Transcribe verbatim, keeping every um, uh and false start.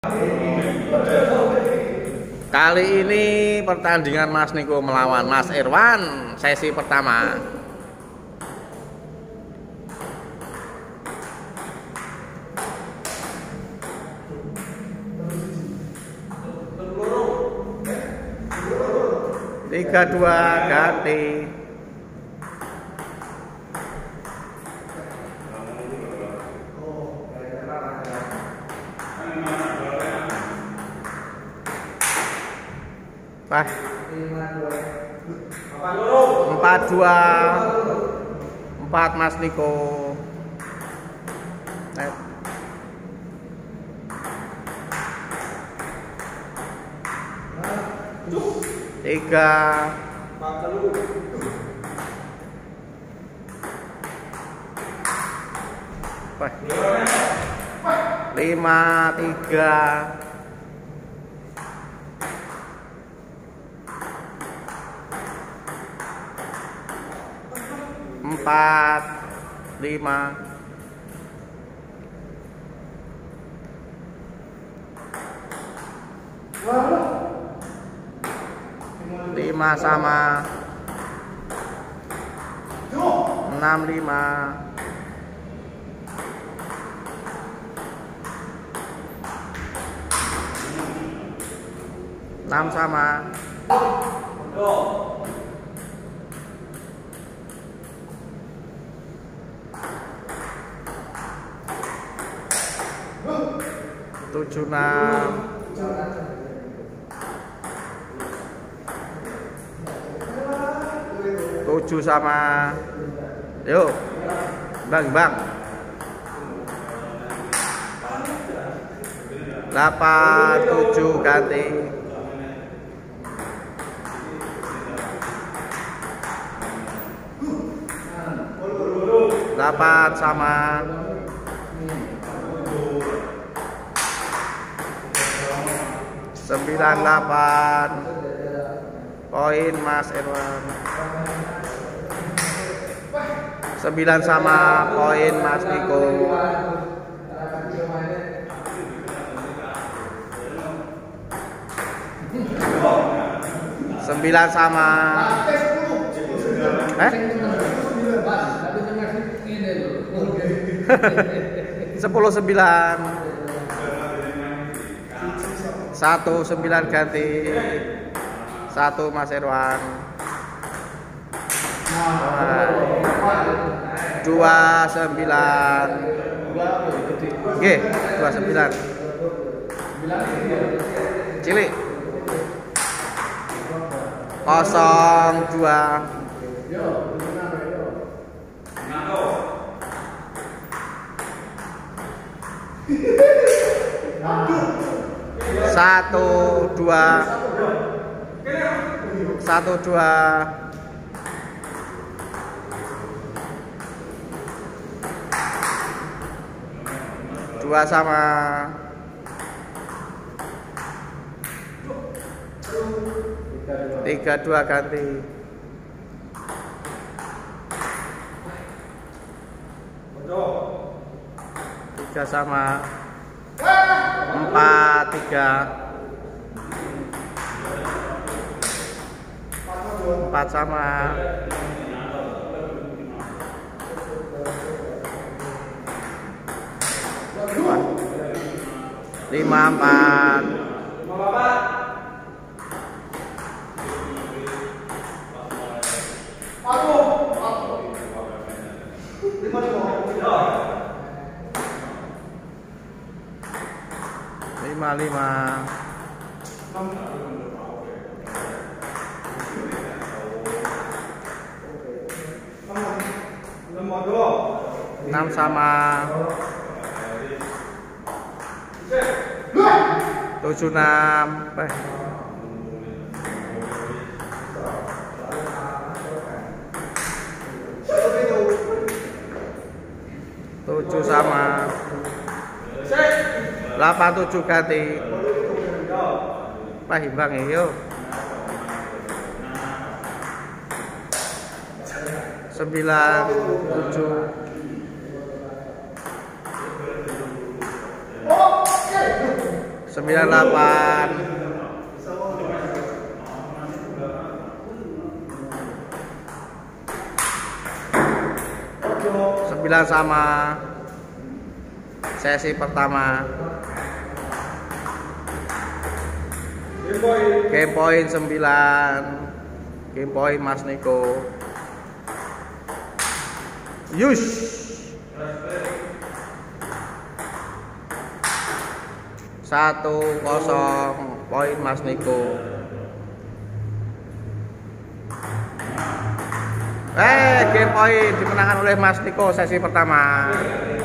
Kali ini pertandingan Mas Niko melawan Mas Irwan, sesi pertama. Tiga dua ganti. Wah. Empat dua empat Mas Niko. Net. Tiga Wah. Lima tiga empat lima lima sama enam lima enam sama tujuh enam tujuh sama yuk bang bang delapan tujuh ganti delapan sama sembilan delapan poin Mas Irwan. Sembilan sama poin Mas Niko. Sembilan sama eh sepuluh sembilan satu sembilan ganti satu Mas Irwan. Dua sembilan G dua sembilan cilik kosong dua satu dua satu dua dua sama tiga dua ganti tiga sama empat tiga empat sama lima empat lima lima enam sama tujuh enam eh. tujuh sama delapan tujuh ganti Pak imbang ya sembilan tujuh sembilan delapan. sembilan sama. Sesi pertama. Game point sembilan. Game point Mas Niko. Yush. Satu kosong poin Mas Niko. Eh, game point dimenangkan oleh Mas Niko sesi pertama.